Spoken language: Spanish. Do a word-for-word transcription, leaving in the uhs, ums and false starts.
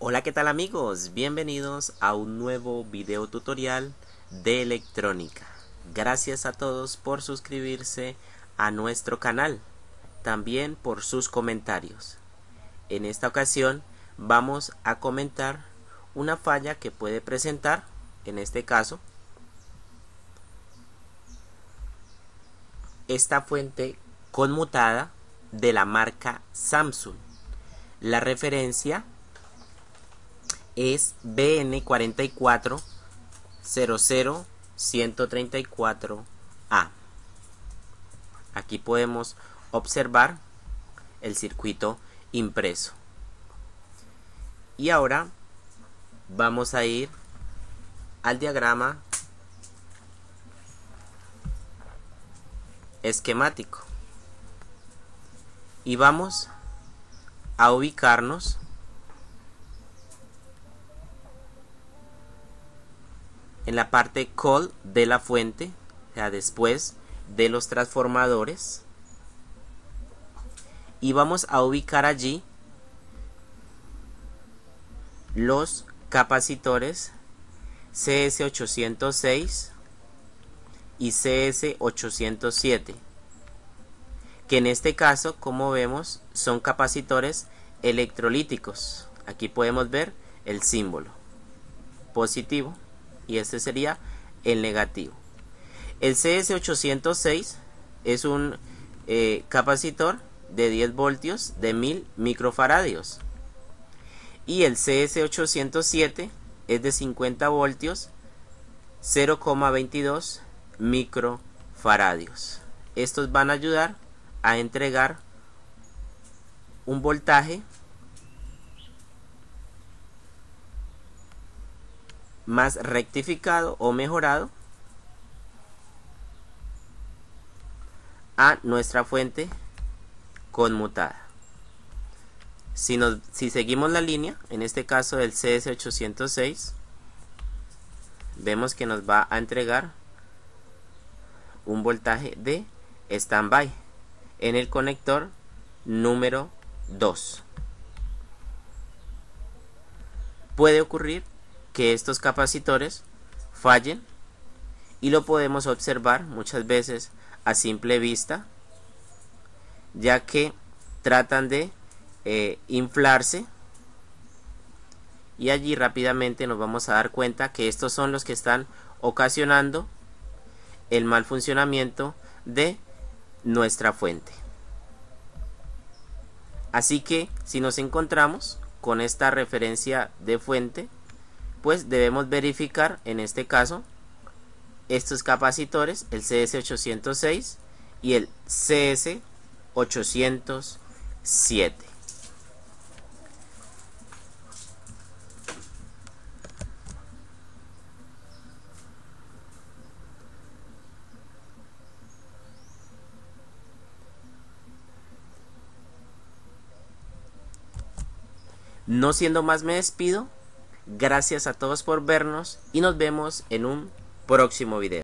Hola, ¿qué tal amigos? Bienvenidos a un nuevo video tutorial de electrónica. Gracias a todos por suscribirse a nuestro canal, también por sus comentarios. En esta ocasión vamos a comentar una falla que puede presentar, en este caso, esta fuente conmutada de la marca Samsung. La referencia es B N cuatro cuatro cero cero uno tres cuatro A. Aquí podemos observar el circuito impreso. Y ahora vamos a ir al diagrama esquemático y vamos a ubicarnos en la parte call de la fuente, o sea, después de los transformadores, y vamos a ubicar allí los capacitores C S ochocientos seis y C S ochocientos siete, que en este caso, como vemos, son capacitores electrolíticos. Aquí podemos ver el símbolo positivo y este sería el negativo. El C S ochocientos seis es un eh, capacitor de diez voltios de mil microfaradios, y el C S ochocientos siete es de cincuenta voltios, cero coma veintidós microfaradios. Estos van a ayudar a entregar un voltaje más rectificado o mejorado a nuestra fuente conmutada. Si, nos, si seguimos la línea, en este caso del C S ochocientos seis, vemos que nos va a entregar un voltaje de standby en el conector número dos. Puede ocurrir que estos capacitores fallen, y lo podemos observar muchas veces a simple vista, ya que tratan de eh, inflarse, y allí rápidamente nos vamos a dar cuenta que estos son los que están ocasionando el mal funcionamiento de nuestra fuente. Así que si nos encontramos con esta referencia de fuente, pues debemos verificar en este caso estos capacitores, el C S ochocientos seis y el C S ochocientos siete. No siendo más, me despido. Gracias a todos por vernos y nos vemos en un próximo video.